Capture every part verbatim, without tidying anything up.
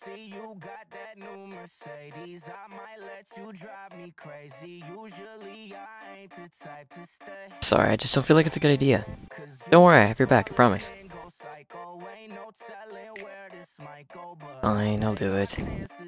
see you got that new Mercedes. I might let you drive me crazy. Usually I ain't the type to stay. Sorry, I just don't feel like it's a good idea. Don't worry, I have your back, I promise. Fine, I'll do it.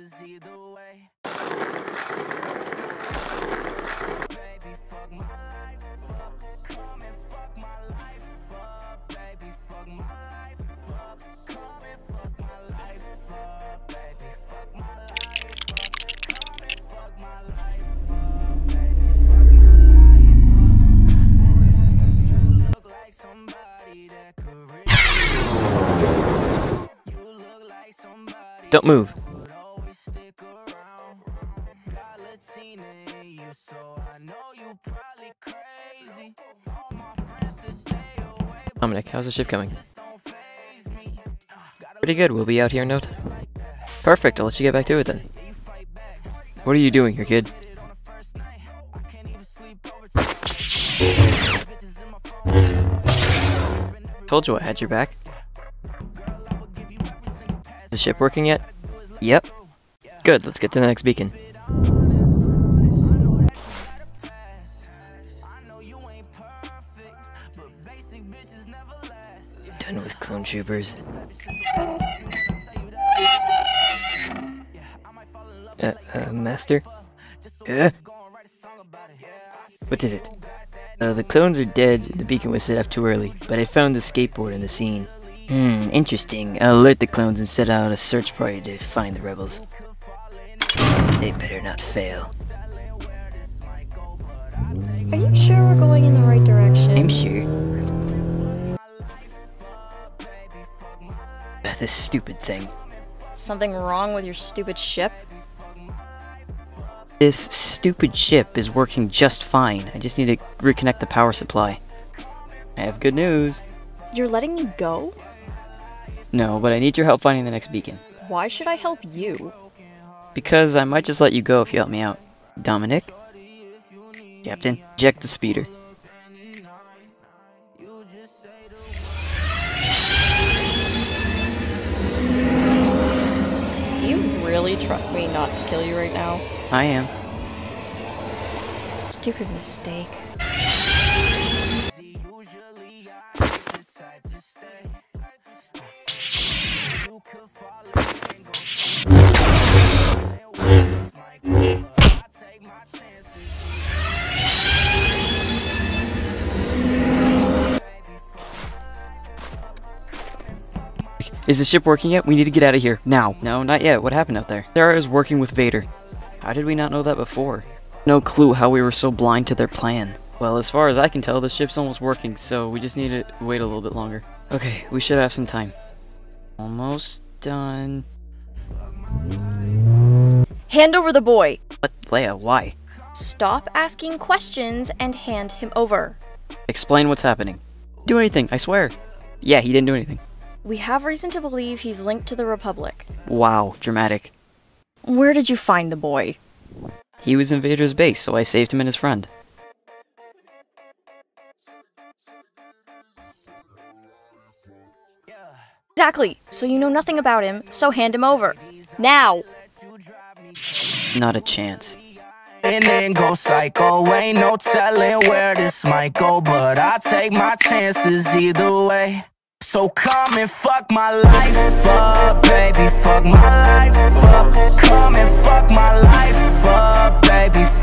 Don't move. Dominic, how's the ship coming? Pretty good, we'll be out here in no time. Perfect, I'll let you get back to it then. What are you doing here, kid? Told you I had your back. Is the ship working yet? Yep. Good, let's get to the next beacon. Done with clone troopers. Uh, uh, master? Uh? What is it? Uh, the clones are dead, the beacon was set up too early, but I found the skateboard in the scene. Hmm, interesting. I'll alert the clones and set out a search party to find the rebels. They better not fail. Are you sure we're going in the right direction? I'm sure. Uh, this stupid thing. Something wrong with your stupid ship? This stupid ship is working just fine. I just need to reconnect the power supply. I have good news. You're letting me go? No, but I need your help finding the next beacon. Why should I help you? Because I might just let you go if you help me out. Dominic? Captain, eject the speeder. Do you really trust me not to kill you right now? I am. Stupid mistake. Is the ship working yet? We need to get out of here. Now. No, not yet. What happened out there? Sarah is working with Vader. How did we not know that before? No clue how we were so blind to their plan. Well, as far as I can tell, the ship's almost working, so we just need to wait a little bit longer. Okay, we should have some time. Almost done. Hand over the boy! What? Leia, why? Stop asking questions and hand him over. Explain what's happening. Do anything, I swear. Yeah, he didn't do anything. We have reason to believe he's linked to the Republic. Wow, dramatic. Where did you find the boy? He was in Vader's base, so I saved him and his friend. Exactly. So you know nothing about him, so hand him over. Now! Not a chance. And then go psycho, ain't no telling where this might go, but I take my chances either way. So come and fuck my life up, baby, fuck my life up. Come and fuck my life up, baby,